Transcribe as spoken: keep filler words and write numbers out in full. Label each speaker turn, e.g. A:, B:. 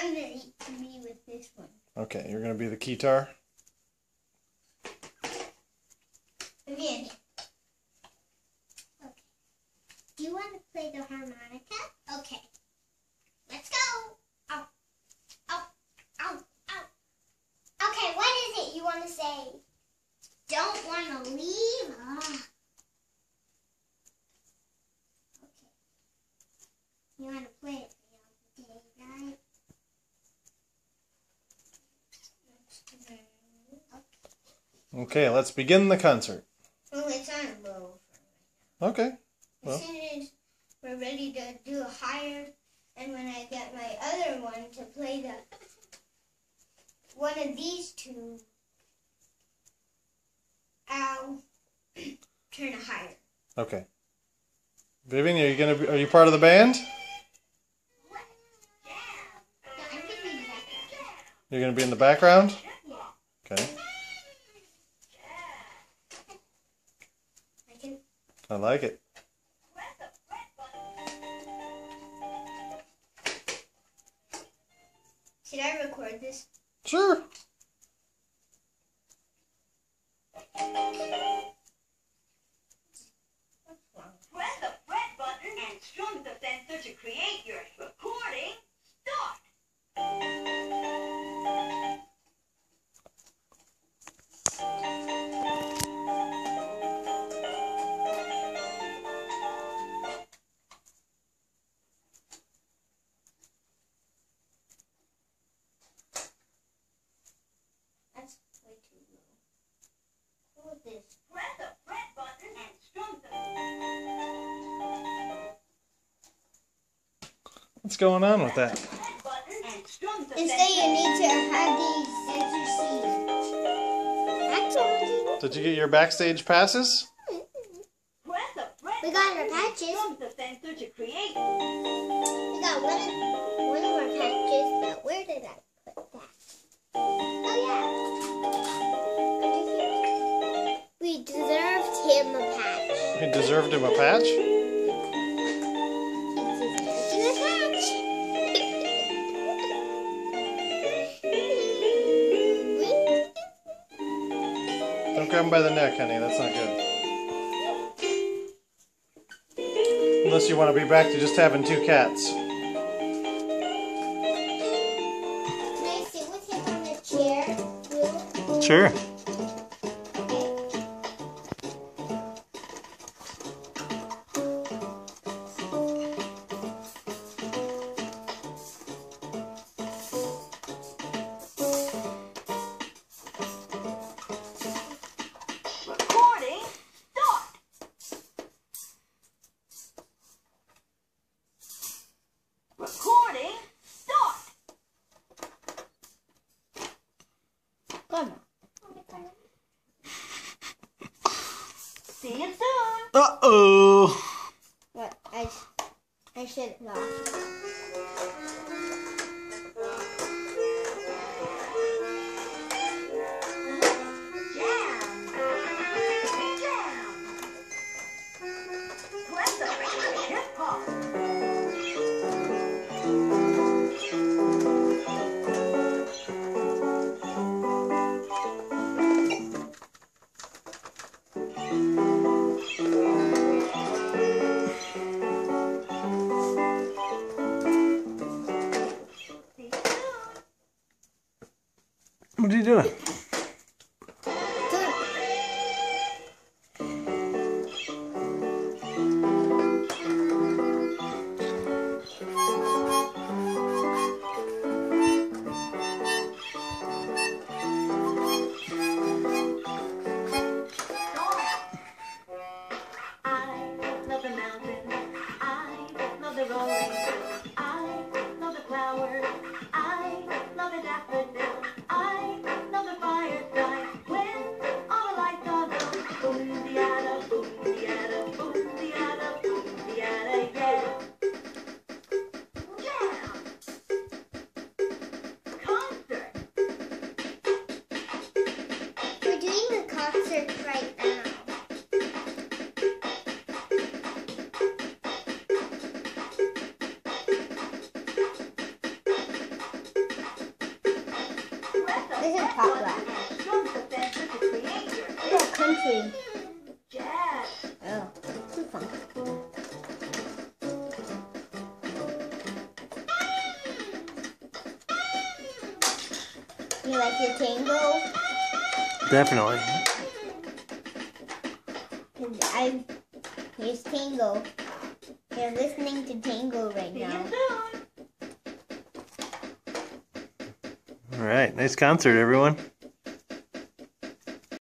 A: I'm going to be with this one.
B: Okay, you're going to be the guitar?
A: Again. Okay. Do you want to play the harmonica? Okay. Let's go. Ow. Ow. Ow. Ow. Okay, what is it you want to say? Don't want to leave? Oh. Okay. You want to play it for the day, right?
B: Okay, let's begin the concert.
A: Well, it's on low
B: Okay.
A: for right now.
B: Well.
A: As soon as we're ready to do a higher, and when I get my other one to play the one of these two, I'll turn it higher.
B: Okay. Vivian, are you gonna be, are you part of the band?
A: No, I'm gonna be in the background.
B: You're gonna be in the background?
A: Yeah.
B: Okay.
A: I can.
B: I like it.
A: Should I record this?
B: Sure.
C: Press the red button and strum the sensor to create your recording. Start.
A: That's way too low. What is this?
C: Press the red button and strum the
B: What's going on with that?
C: red button and strum the
A: Instead,
C: sensor.
A: you need to have these sensor seeds. I told you.
B: Did you get your backstage passes?
C: Press the red
A: We got our
C: button and
A: patches.
C: strum the sensor to create.
A: We got one of, one of our patches, but where did I put that? Oh, yeah. Under here. We deserved him a patch.
B: He deserved him a patch?
A: He deserved him a patch.
B: Don't grab him by the neck, honey. That's not good. Unless you want to be back to just having two cats.
A: Can I sit with him on the chair? Will?
B: Sure.
C: Recording. Start. Recording. Start.
A: Come on.
C: See you soon.
B: Uh-oh.
A: What? I, I should have lost.
C: Jam. Jam. Press the hip hop. See you soon.
B: What are you doing?
C: I love the mountains. I love the rolling. I love the flowers. I love the daffodils. I love the
A: This is
C: red
A: pop
C: button
A: rock.
C: and strum the sensor to create your
A: Oh, country.
C: jazz.
A: Oh, too fun. You like your tango?
B: Definitely.
A: Cause I, here's tango. You're listening to tango right
C: See you
A: now.
C: soon.
B: All right. Nice concert, everyone.